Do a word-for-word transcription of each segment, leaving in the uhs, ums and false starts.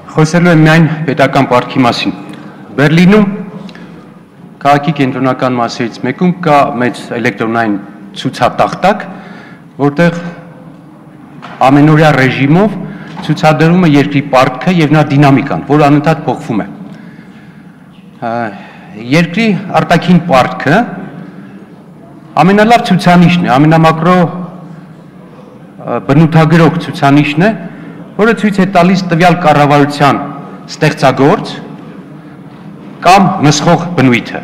Խոսելու եմ միայն պետական պարտքի մասին։ Բերլինում քաղաքի կենտրոնական մասերից մեկում կա մեծ էլեկտրոնային ցուցատախտակ, որտեղ ամենօրյա ռեժիմով ցուցադրում է երկրի պարտքը եւ նրա դինամիկան, որը անընդհատ փոխվում է։ Երկրի արտաքին պարտքը ամենալավ ցուցանիշն է, ամենամակրո բնութագրող ցուցանիշն է, որը ցույց է տալիս տվյալ կառավարության ստեղծագործ կամ նսխող բնույթը։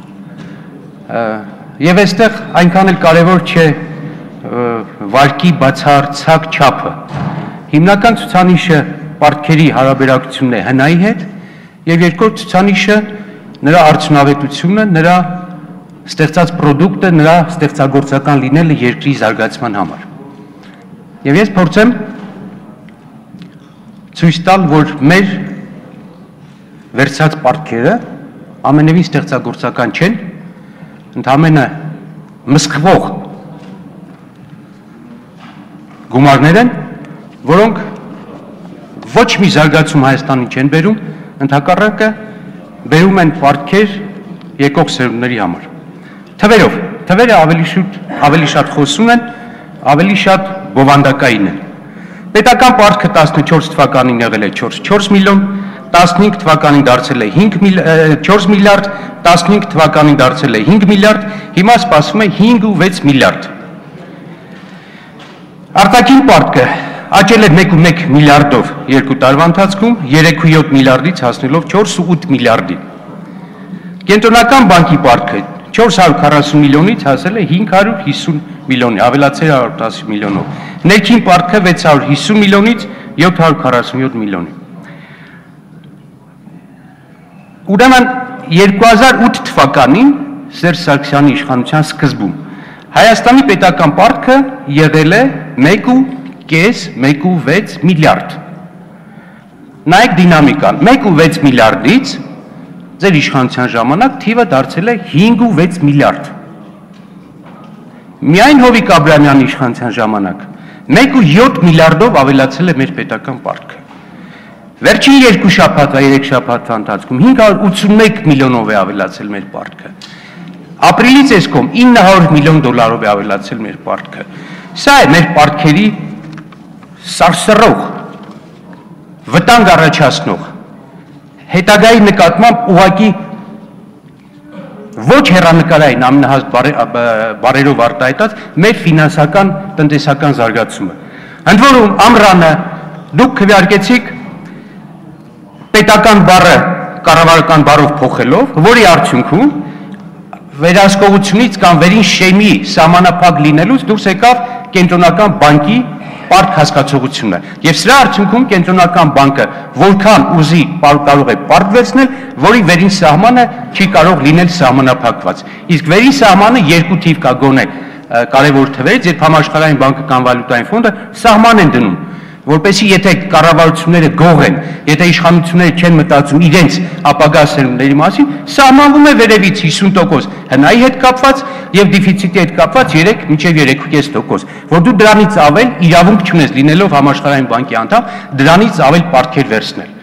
Եվ այստեղ այնքան էլ կարևոր չէ վարկի բացարձակ չափը։ Հիմնական ցուցանիշը պարտքերի հարաբերակցությունն է հնայի հետ, եւ երկրորդ ցուցանիշը նրա արդյունավետությունը, նրա ստեղծած պրոդուկտը, նրա ստեղծագործական լինելը երկրի զարգացման համար։ Եվ ես փորձեմ ցույց տալ, որ մեր վերցած պարտքերը ամենևին ստեղծագործական չեն, ընդամենը մսխվող գումարներ են, որոնք ոչ մի զարգացում Հայաստանի չեն բերում, ընդհակառակը բերում են պարտքեր եկող սերունդների համար։ Թվերով, թվերը ավելի շուտ, ավելի շատ խոսում են, ավելի շատ բովանդակային են։ Պետական պարտքը տասնչորս թվականին եղել է չորս միլիոն, տասնհինգ թվականին դարձել է չորս միլիարդ, տասնհինգ թվականին դարձել է հինգ միլիարդ, հիմա սպասվում է հինգ ու վեց միլիարդ։ Արտաքին պարտքը աճել է մեկ ու մեկ միլիարդով երկու տարվա ընթացքում, երեք ու յոթ միլիարդից հասնելով չորս ու ութ միլիարդի։ Կենտրոնական բանկի պարտքը չորս հարյուր քառասուն միլիոնից հասել է հինգ հարյուր հիսուն միլիոնի, ավելացել է հարյուր տասը միլիոնով։ Ներքին պարտքը վեց հարյուր հիսուն միլիոնից յոթ հարյուր քառասունյոթ միլիոնի։ Ուրեմն երկու հազար ութ թվականին Սերժ Սարգսյանի իշխանության սկզբում Հայաստանի պետական պարտքը եղել է մեկ ու կես մեկ ու վեց միլիարդ։ Նայեք դինամիկան, մեկ ու վեց միլիարդից ձեր իշխանության ժամանակ թիվը դարձել է հինգ ու վեց միլիարդ։ Միայն Հովիկ Աբրամյանի իշխանության ժամանակ մեկ ու յոթ միլիարդով ավելացել է մեր պետական պարտքը։ Վերջին երկու շաբաթվա, երեք շաբաթվա ընթացքում հինգ հարյուր ութսունմեկ միլիոնով է ավելացել մեր պարտքը։ Ապրիլից էսկոմ ինը հարյուր միլիոն դոլարով է ավելացել մեր պարտքը։ Սա է մեր պարտքերի սարսռող, վտանգ առաջացնող, հետագայի նկատմամբ ուղղակի ոչ հեռանկարային ամենահաստ բարերով արտահայտած մեր ֆինանսական տնտեսական զարգացումը։ Ընդ որում ամռանը դուք քվեարկեցիք պետական բառը կառավարական բառով փոխելով, որի արդյունքում վերահսկողությունից կամ վերին շեմի սահմանափակ լինելուց դուրս եկավ կենտրոնական բանկի պարտք հասկացողությունը։ Եվ սրա արդյունքում կենտրոնական բանկը որքան ուզի կարող է պարտք վերցնել, որի վերին սահմանը չի կարող լինել սահմանափակված։ Իսկ վերին սահմանը երկու թիվ կա գոնե կարևոր թվերից, երբ Համաշխարհային բանկը կամ վալյուտային ֆոնդը սահման են դնում, որպեսզի եթե կառավարությունները գող են, եթե իշխանությունները չեն մտածում իրենց ապագա սերունդների մասին, սահմանվում է վերևից հիսուն տոկոս հնայի հետ կապված եւ դեֆիցիտի հետ կապված երեք մինչեւ երեք ու կես տոկոս, որ դու դրանից ավել իրավունք չունես լինելով Համաշխարհային բանկի անդամ, դրանից ավել պարտքեր վերցնել։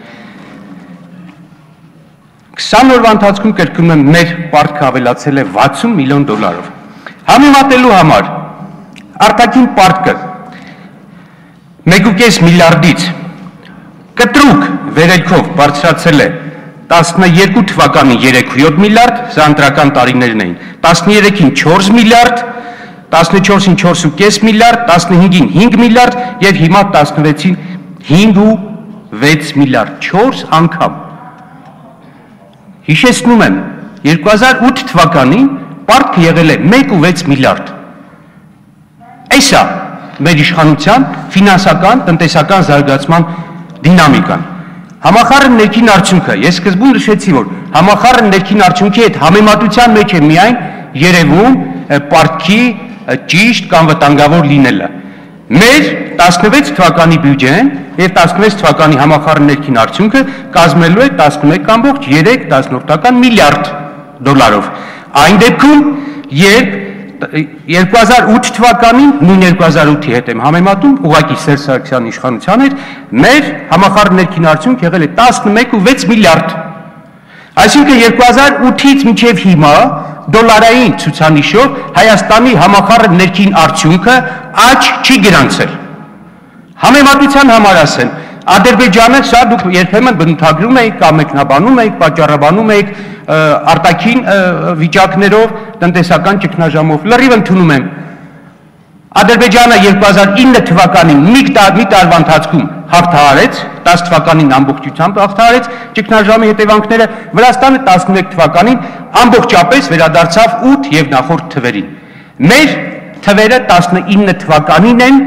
քսան օրվա ընթացքում կրկնում եմ մեր պարտքը ավելացել է վաթսուն միլիոն դոլարով։ Համեմատելու համար արտաքին պարտքը մեկ ու կես միլիարդից կտրուկ վերելքով բարձրացել է տասնյոթ թվականին երեք ու յոթ միլիարդ, սա ընտրական տարիներն էին, տասներեքին չորս միլիարդ, տասնչորսին չորս ու կես միլիարդ, տասնհինգին հինգ միլիարդ եւ հիմա տասնվեցին հինգ ու վեց միլիարդ, չորս անգամ։ Հիշեցնում եմ, երկու հազար ութ թվականին պարտքը եղել է մեկ ու վեց միլիարդ։ Այսա մեր իշխանության ֆինանսական, տնտեսական զարգացման դինամիկան։ Համախառն ներքին արդյունքը, ես սկզբում նշեցի, որ համախառն ներքին արդյունքի հետ համեմատության մեջ է միայն երևում պարտքի ճիշտ կամ վտանգավոր լինելը։ Մեր տասնվեց թվականի բյուջեն եւ տասնվեց թվականի համախառն ներքին արդյունքը կազմելու է տասնմեկ կամբողջ երեք միլիարդ դոլարով։ Այն դեպքում, երբ երկու հազար ութ թվականին նույն երկու հազար ութի հետ եմ համեմատում, ուղղակի Սերժ Սարգսյանի իշխանության էր, մեր համախառն ներքին արդյունք եղել է տասնմեկ ու վեց միլիարդ։ Այսինքն երկու հազար ութից մինչև հիմա դոլարային ցուցանիշով Հայաստանի համախառն ներքին արդյունքը աճ չի գրանցել։ Համեմատության համար ասեմ, Ադրբեջանը սա դուք երբեմն բնութագրում եք, կամ մեկնաբանում եք, պատճառաբանում եք արտաքին վիճակներով, տնտեսական ճգնաժամով, լրիվ ընդունում եմ։ Ադրբեջանը երկու հազար ինը թվականին մի տարվա ընթացքում հաղթահարեց, տասը թվականին ամբողջությամբ հաղթահարեց ճգնաժամի հետևանքները, Վրաստանը տասնմեկ թվականին ամբողջապես վերադարձավ ութ եւ նախորդ թվերին։ Մեր թվերը տասնինը թվականին են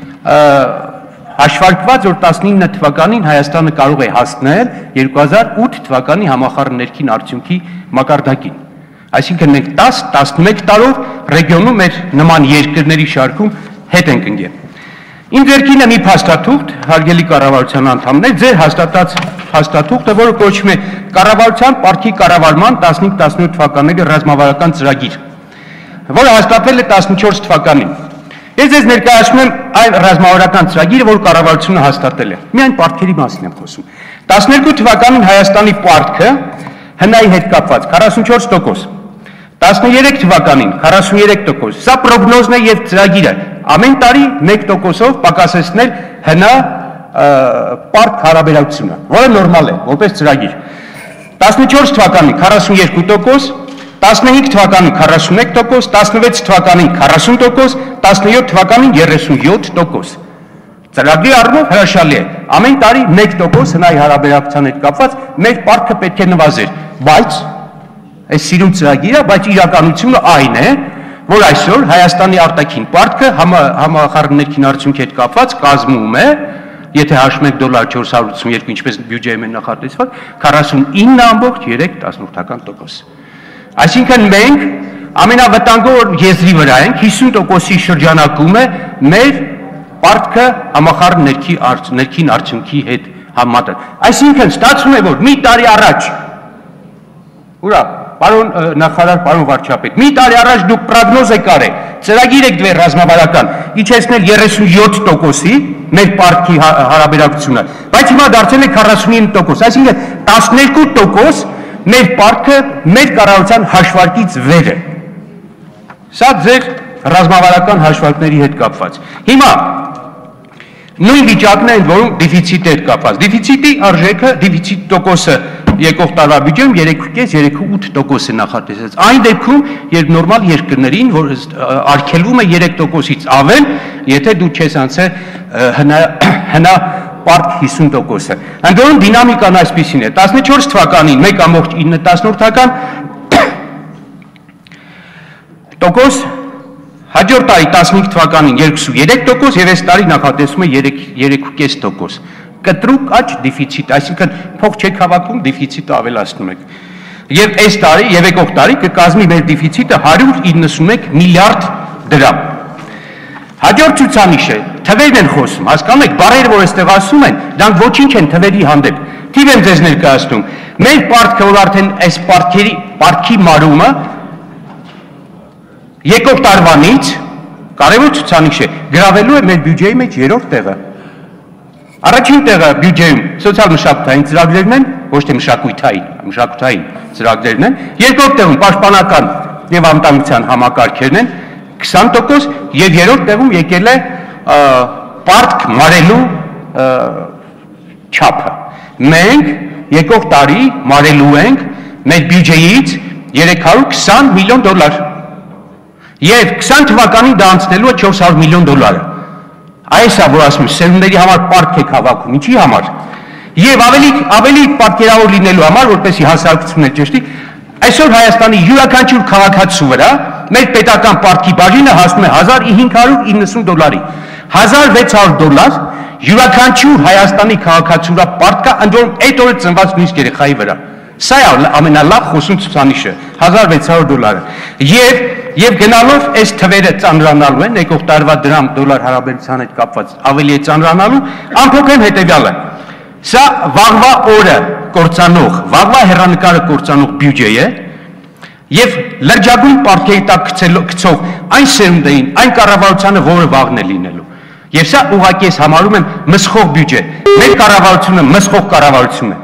հաշվարկված, որ տասնինը թվականին Հայաստանը կարող է հասնել երկու հազար ութ թվականի համախառն ներքին արդյունքի մակարդակին։ Այսինքն մենք տասը տասնմեկ տարով ռեգիոնում մեր նման երկրների շարքում հետ ենք ընկել։ Իմ ձեռքին է մի փաստաթուղթ, հարգելի կառավարության անդամներ, ձեր հաստատած փաստաթուղթը, որը կոչվում է Կառավարության պարտքի կառավարման տասնհինգ տասնյոթ թվականների ռազմավարական ծրագիր, որը հաստատվել է տասնչորս թվականին։ Ես ձեզ ներկայացնում եմ այն ռազմավարական ծրագիրը, որ կառավարությունը հաստատել է։ Միայն պարտքերի մասին եմ խոսում։ տասներկու թվականին Հայաստանի պարտքը հնայի հետ կապված քառասունչորս տոկոս, տասներեք թվականին քառասուներեք տոկոս, սա պրոգնոզն է եւ ծրագիրը, ամեն տարի մեկ տոկոսով պակասեցնել հնա պարկ հարաբերակցությունը, որը նորմալ է, որպես ծրագիր։ տասնչորս թվականին քառասուներկու տոկոս, տասնհինգ թվականին քառասունեկ տոկոս, տասնվեց թվականին քառասուն տոկոս, տասնյոթ թվականին երեսունյոթ տոկոս։ Ծրագրի առումով հրաշալի է, ամեն տարի մեկ տոկոս հնայի հարաբերակցության հետ կապված մեր պարտքը պետք է նվազեր, բայց այս սիրուն ծրագիրը, բայց իրականությունը այն է, որ այսօր Հայաստանի արտաքին պարտքը համախառն ներքին արդյունքի հետ կապված կազմում է, եթե հաշվում ենք դոլար չորս հարյուր ութսունյոթ, ինչպես բյուջեում է նախատեսված, քառասունինը ամբողջ երեք տոկոս։ Այսինքն մենք ամենավտանգավոր եզրի վրա ենք, հիսուն տոկոսի շրջանակում է մեր պարտքը համախառն ներքին արդյունքի հետ համատեղ։ Այսինքն ստացվում է, որ մի տարի առաջ, ուրա, պարոն նախարար, պարոն վարչապետ, մի տարի առաջ դուք պրոգնոզ եք արել, ծրագիր եք դրել ռազմավարական, իջեցնել երեսունյոթ տոկոսի մեր պարտքի հարաբերակցությունը, բայց հիմա դարձել է քառասունինը տոկոս, այսինքն տասներկու տոկոս մեր պարտքը մեր կառավարության հաշվարկից վեր է։ Սա ձեր ռազմավարական հաշվարկների հետ կապված։ Հիմա նույն վիճակն է, որում դեֆիցիտ է կապված։ Դեֆիցիտի արժեքը, դեֆիցիտ տոկոսը եկող տարվա բյուջեում երեք կես երեք ուղիղ տոկոս է նախատեսած։ Այն դեպքում, երբ նորմալ երկրներին, որ արգելվում է երեք տոկոսից ավել, եթե դու չես անցել հնա պարկ հիսուն տոկոսը։ Ընդ որում դինամիկան այսպիսին է, տասնչորս թվականին մեկ ամբողջ ինը տասնորդական տոկոս, հաջորդ տարի տասնհինգ թվականին երկուսուներեք տոկոս եւ այս տարի նախատեսվում է երեք կես տոկոս։ Կտրուկ աճ դեֆիցիտ, այսինքն փող չեք հավաքում, դեֆիցիտը ավելացնում եք։ Եվ այս տարի եւ եկող տարի կկազմի մեր դեֆիցիտը հարյուր իննսունմեկ միլիարդ դրամ։ Հաջորդ ցուցանիշը թվերն են խոսում, հասկանում եք, բառերը, որ այստեղ ասում են, դրանք ոչինչ են թվերի հանդեպ։ Թիվ եմ ձեզ ներկայացնում։ Մեր պարտքը, որ արդեն այս պարտքերի պարտքի մարումը եկող տարվանից կարևոր ցուցանիշ է, գրավելու է մեր բյուջեի մեջ երրորդ տեղը։ Առաջին տեղը բյուջեում սոցիալ-մշակութային ծրագրերն են, ոչ թե մշակութային, մշակութային ծրագրերն են, երկրորդ տեղում պաշտպանական եւ անվտանգության համակարգերն են քսան տոկոս եւ երրորդ տեղում եկել է պարտք մարելու չափը։ Մենք եկող տարի մարելու ենք մեր բյուջեից երեք հարյուր քսան միլիոն դոլար եւ քսան թվականին դա անցնելու է չորս հարյուր միլիոն դոլարը։ Այս է, որ ասում եմ, սերունդների համար պարտք եք հավաքում, ինչի համար։ Եվ ավելի ավելի պատկերավոր լինելու համար, որպեսզի հասարակությունը ճշտի, այսօր Հայաստանի յուրաքանչյուր քաղաքացու վրա մեր պետական պարտքի բաժինը հասնում է հազար հինգ հարյուր իննսուն դոլարի։ հազար վեց հարյուր դոլար յուրաքանչյուր Հայաստանի քաղաքացու վրա պարտք է, ընդ որում այդ օրը ծնված նույնիսկ երեխայի վրա։ Սա է ամենալավ խոսուն ցուցանիշը, հազար վեց հարյուր դոլարը։ Եվ Եվ գնալով այս թվերը ծանրանալու են, եկող տարվա դրամ դոլար հարաբերության հետ կապված ավելի է ծանրանալու, ամփոփեմ հետևյալը։ Սա վաղվա օրը կործանող, վաղվա հեռանկարը կործանող բյուջե է, եւ լրջագույն պարտքերի տակ գցող այն սերունդային, այն կառավարությանը, որը վաղն է լինելու։ Եվ սա ուղղակի ես համարում եմ մսխող բյուջե։ Մեր կառավարությունը մսխող կառավարություն է։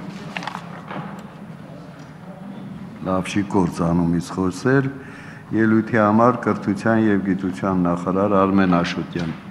Լավ չի կործանումից խոսել, ելույթի համար կրթության եւ գիտության նախարար Արմեն Աշոտյան։